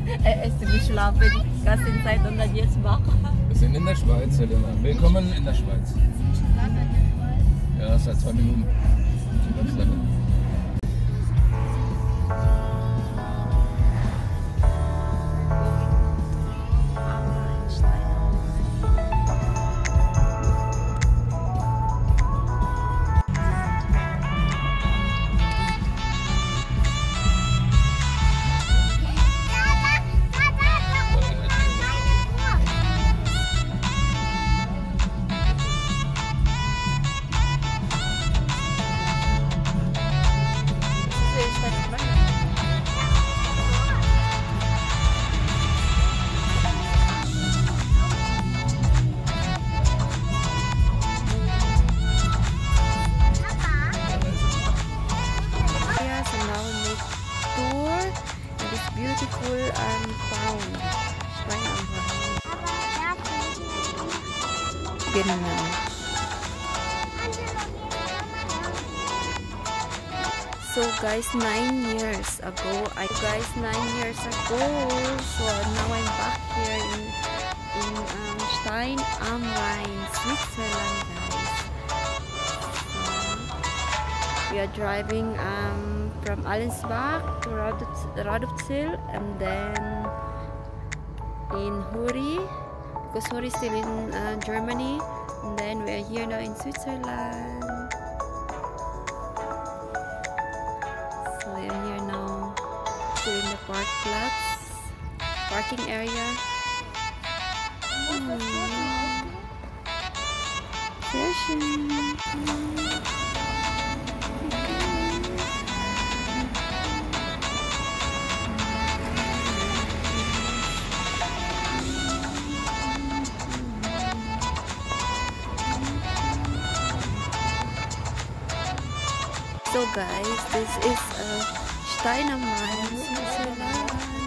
Er ist geschlafen, die ganze Zeit und dann jetzt wach. Wir sind in der Schweiz, Helena. Willkommen in der Schweiz. Ja, seit 2 Minuten. Ganz lange. Beautiful town, Stein am Rhein. Genau. So guys, 9 years ago, so now I'm back here in Stein am Rhein, Switzerland, guys. So, we are driving from Allensbach to Radolfzell and then in Huri, because Huri is still in Germany, and then we are here now in Switzerland. So we are here now, still in the parking area. So guys, this is Stein am Rhein, Switzerland.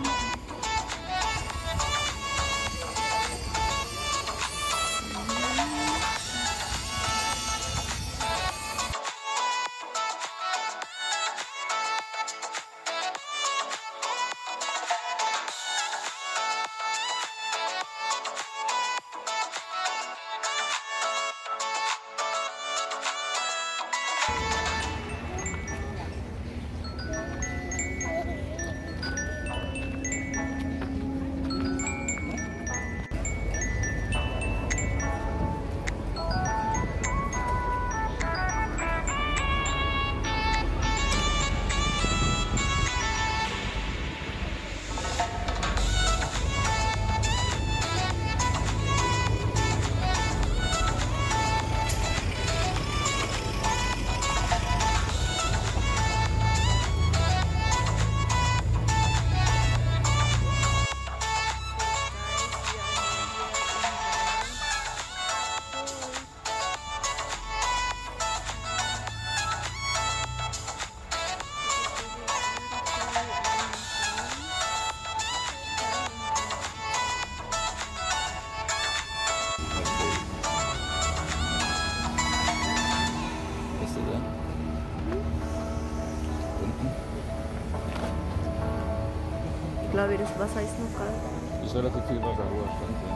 Ich glaube, das Wasser ist noch kalt. Ist relativ viel Wasser, hoher Stand. Ja.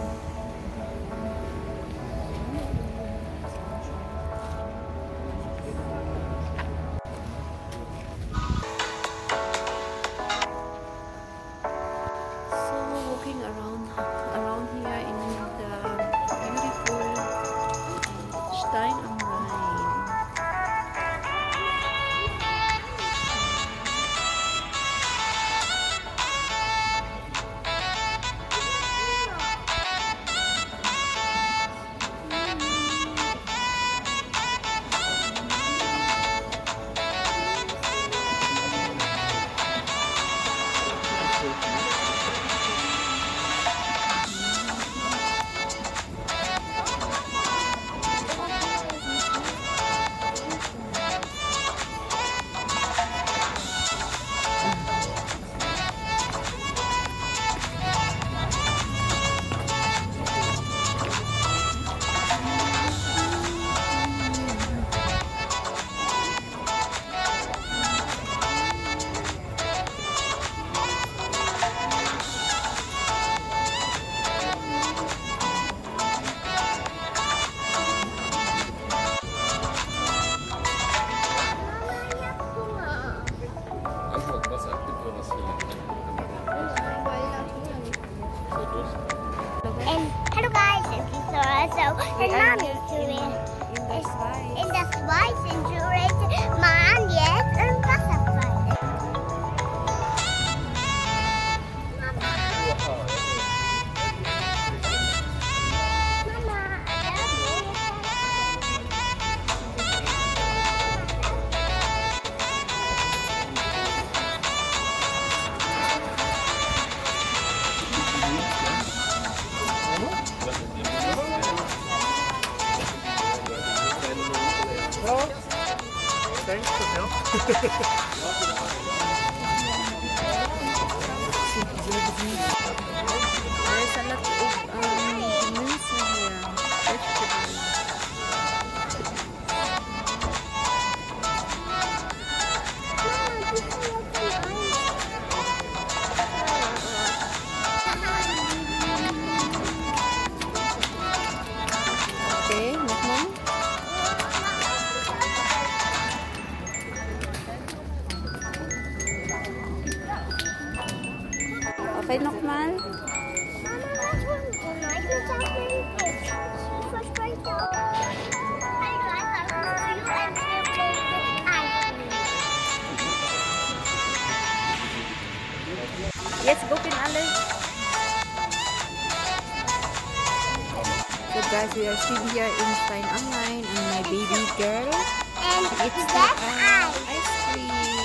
Around here in the beautiful Stein am Rhein. We are Mommy here doing in the Schweiz. in the Schweiz in Zurich. Man jetzt ein Wasserfall. Mama. There's a lot of Gemüse here. Vegetables. Okay, nochmal. Okay, nochmal. Jetzt gucken alle. So guys, we are still here in Stein Online and my baby girl And eats that's ice cream.